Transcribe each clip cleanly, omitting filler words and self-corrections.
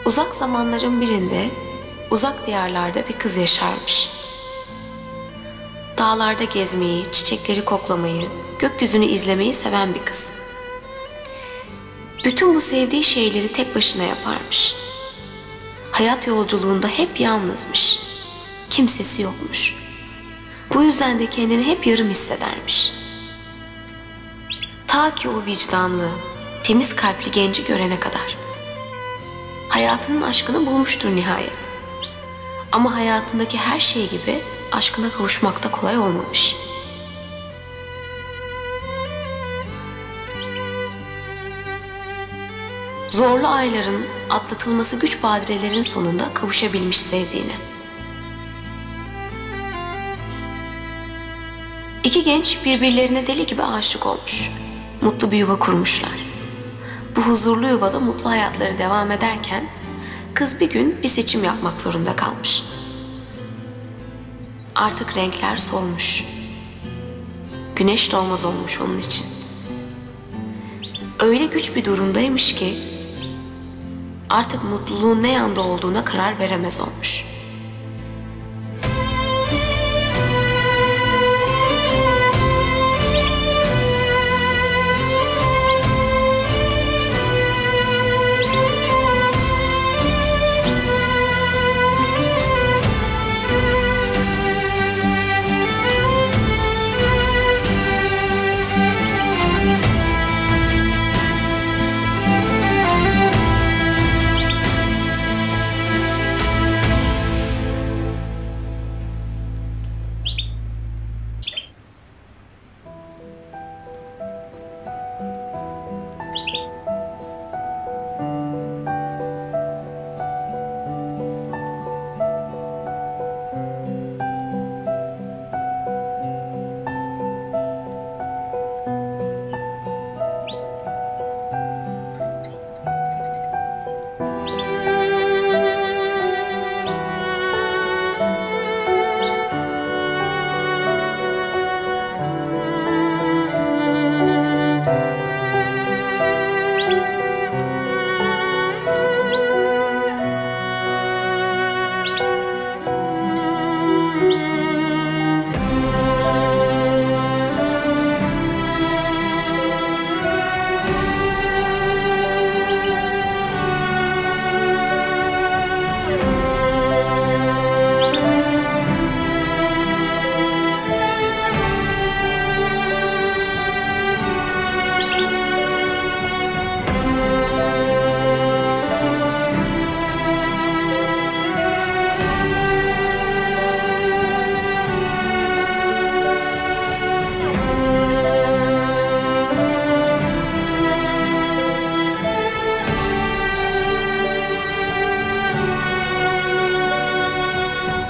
Uzak zamanların birinde, uzak diyarlarda bir kız yaşarmış. Dağlarda gezmeyi, çiçekleri koklamayı, gökyüzünü izlemeyi seven bir kız. Bütün bu sevdiği şeyleri tek başına yaparmış. Hayat yolculuğunda hep yalnızmış. Kimsesi yokmuş. Bu yüzden de kendini hep yarım hissedermiş. Ta ki o vicdanlı, temiz kalpli genci görene kadar. Hayatının aşkını bulmuştur nihayet. Ama hayatındaki her şey gibi aşkına kavuşmak da kolay olmamış. Zorlu ayların, atlatılması güç badirelerin sonunda kavuşabilmiş sevdiğine. İki genç birbirlerine deli gibi aşık olmuş. Mutlu bir yuva kurmuşlar. Bu huzurlu yuvada mutlu hayatları devam ederken kız bir gün bir seçim yapmak zorunda kalmış. Artık renkler solmuş. Güneş doğmaz olmuş onun için. Öyle güç bir durumdaymış ki artık mutluluğun ne yanda olduğuna karar veremez olmuş.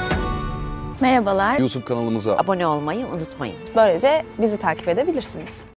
Merhabalar. YouTube kanalımıza Abone olmayı unutmayın. Böylece bizi takip edebilirsiniz.